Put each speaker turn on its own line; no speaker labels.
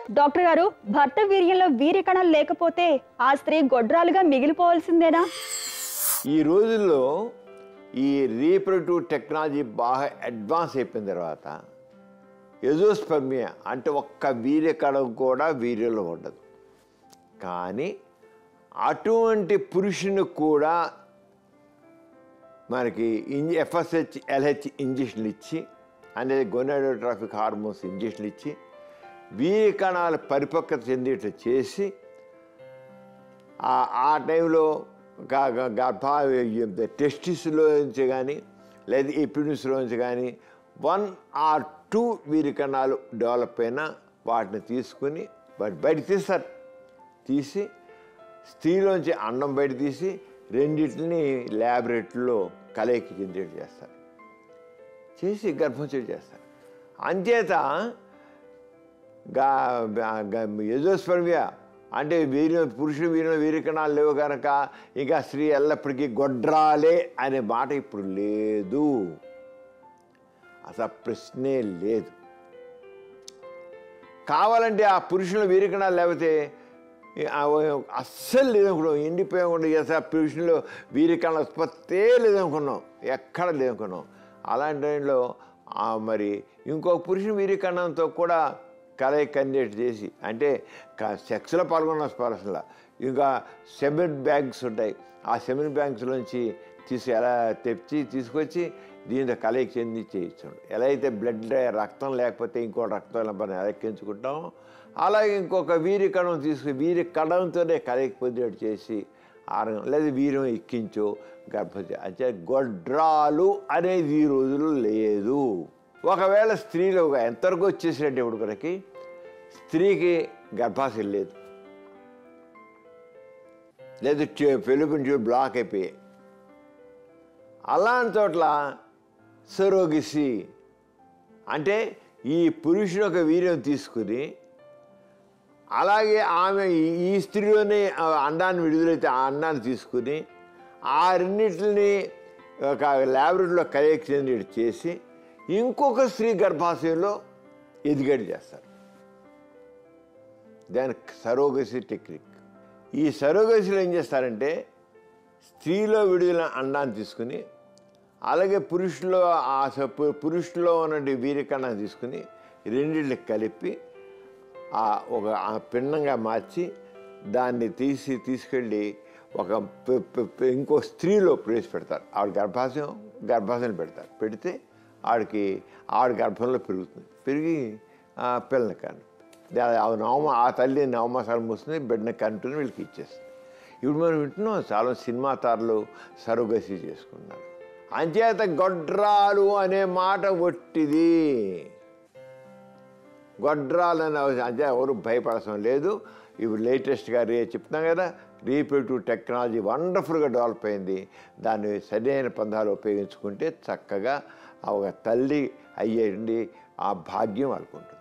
Doctor గారు, భర్త వీర్యంలో వీర్య కణాలు లేకపోతే ఆ స్త్రీ గొడ్రాలుగా మిగిలిపోవాల్సిందేనా?
ఈ రోజుల్లో ఈ రీప్రొడక్టివ్ టెక్నాలజీ బాగా అడ్వాన్స్ అయిపోయిన తర్వాత అజోస్పెర్మియా అంటే ఒక్క వీర్య కణం కూడా వీర్యంలో ఉండదు. కానీ అటువంటి పురుషుని కూడా మనకి ఎఫ్ఎస్హెచ్ ఎల్హెచ్ ఇంజక్షన్లు ఇచ్చి అనేది గొనాడోట్రాఫిక్ హార్మోన్స్ ఇంజక్షన్లు ఇచ్చి వీర్య కణాలు పరిపక్వత చెందేట్లు చేసి ఆ టైంలో టెస్టిస్లో నుంచి కానీ లేదా ఎపిడ్యూస్లో నుంచి కానీ 1 or 2 వీర్య కణాలు డెవలప్ అయినా వాటిని తీసుకుని బయట తీస్తారు. తీసి స్త్రీలోంచి అండం బయట తీసి రెండింటిని ల్యాబొరేటరీలో కలయిక చెందేట్టు చేస్తారు, చేసి గర్భం చేస్తారు. అంచేత అజోస్పెర్మియా అంటే పురుషుడు వీర్య కణాలు లేవు కనుక ఇంకా స్త్రీ ఎల్లప్పటికీ గొడ్రాలే అనే మాట ఇప్పుడు లేదు, అసలు ప్రశ్నే లేదు. కావాలంటే ఆ పురుషుల వీర్య కణాలు లేకపోతే అస్సలు లేదనుకున్నాం, ఎండిపోయకుండా అసలు పురుషులు వీర్య కణాల ఉత్పత్తే లేదనుకున్నాం, ఎక్కడ లేదనుకున్నాం. అలాంటి టైంలో మరి ఇంకొక పురుషుని వీర్య కణంతో కూడా కలయిక కండేట్ చేసి అంటే సెక్స్లో పాల్గొన్న పర్సన్లా ఇంకా సెమెన్ బ్యాంక్స్ ఉంటాయి, ఆ సెమెన్ బ్యాంక్స్లోంచి ఎలా తీసుకొచ్చి దీంతో కలయిక చెంది చేయించాడు. ఎలా అయితే బ్లడ్ రక్తం లేకపోతే ఇంకో రక్తం మనం ఎక్కించుకుంటామో అలాగే ఇంకొక వీర్య కణం తీసుకుని వీర్య కణంతోనే కలయిక పొందేట్టు చేసి ఆరోగ్యం లేదా వీర్యం ఎక్కించో గర్భం అంటే గొడ్రాలు అనేది ఈ రోజుల్లో లేదు. ఒకవేళ స్త్రీలో ఎంతవరకు వచ్చేసినట్టు ఇప్పుడు మనకి స్త్రీకి గర్భాశయం లేదు, లేదు ఫెలోపియన్ ట్యూబ్ బ్లాక్ అయిపోయాయి, అలాంటి చోట్ల సరోగసీ అంటే ఈ పురుషుడు ఒక వీర్యం తీసుకుని అలాగే ఆమె ఈ స్త్రీలోనే అండాన్ని విడుదలైతే ఆ అండాన్ని తీసుకుని ఆ రెండింటిని ఒక ల్యాబొరేటరీలో కలయిక చెందేట్టు చేసి ఇంకొక స్త్రీ గర్భాశయంలో ఎదిగేట్టు చేస్తారు. దానికి సరోగసీ టెక్నిక్. ఈ సరోగసీలో ఏం చేస్తారంటే స్త్రీలో విడుదల అండాన్ని తీసుకుని అలాగే పురుషులో ఉన్నటువంటి వీర్య కణాన్ని తీసుకుని రెండింటిని కలిపి ఒక పిండంగా మార్చి దాన్ని తీసుకెళ్ళి ఒక ఇంకో స్త్రీలో ప్రవేశపెడతారు. ఆవిడ గర్భాశయం పెడతారు. పెడితే ఆవిడ గర్భంలో పెరుగుతుంది, పెరిగి పిల్లని కను ఆ తల్లి నవమాసాలు మూస్తుంది, బిడ్డని కంటుని వీళ్ళకి ఇచ్చేస్తుంది. ఇప్పుడు మనం వింటున్నాం చాలా సినిమా తారలు సరోగసీ చేసుకున్నారు. అంచేత గొడ్రాలు అనే మాట ఒట్టిది. గొడ్రాలు అనే అంటే ఎవరు భయపడసం లేదు. ఇప్పుడు లేటెస్ట్గా చెప్తున్నాం కదా, రీప్రొడక్టివ్ టెక్నాలజీ వండర్ఫుల్గా డెవలప్ అయింది. దాన్ని సరైన పందాలు ఉపయోగించుకుంటే చక్కగా ఒక తల్లి అయ్యేండి ఆ భాగ్యం అనుకుంటుంది.